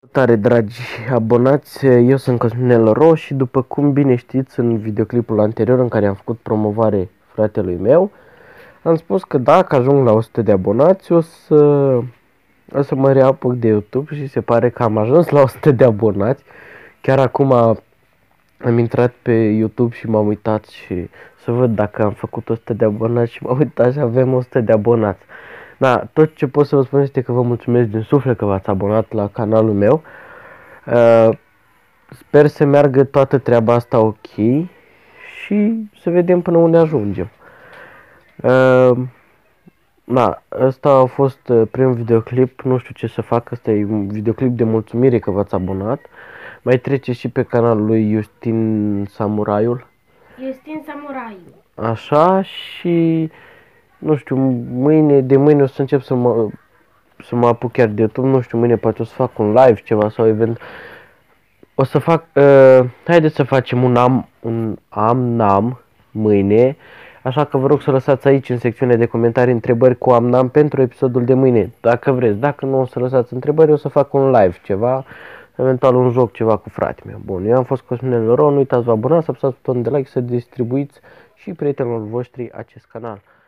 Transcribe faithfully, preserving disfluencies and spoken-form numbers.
Salutare dragi abonați, eu sunt Cosminel Ro și după cum bine știți în videoclipul anterior în care am făcut promovare fratelui meu, am spus că dacă ajung la o sută de abonați o să, o să mă reapuc de YouTube și se pare că am ajuns la o sută de abonați. Chiar acum am intrat pe YouTube și m-am uitat și să văd dacă am făcut o sută de abonați și m-am uitat și avem o sută de abonați. Da, tot ce pot să vă spun este că vă mulțumesc din suflet că v-ați abonat la canalul meu. Uh, sper să meargă toată treaba asta ok și să vedem până unde ajungem. Uh, da, ăsta a fost primul videoclip, nu știu ce să fac, ăsta e un videoclip de mulțumire că v-ați abonat. Mai trece și pe canalul lui Justin Samuraiul. Justin Samuraiul. Așa și nu știu, mâine, de mâine o să încep să mă, să mă apuc chiar de YouTube, nu știu, mâine poate o să fac un live ceva sau event. O să fac, uh, haideți să facem un am, un am-nam mâine, așa că vă rog să lăsați aici în secțiunea de comentarii întrebări cu am-nam pentru episodul de mâine, dacă vreți. Dacă nu o să lăsați întrebări, o să fac un live ceva, eventual un joc ceva cu fratele meu. Bun, eu am fost Cosminel Ro, nu uitați să vă abonați, să apăsați butonul de like, să distribuiți și prietenilor voștri acest canal.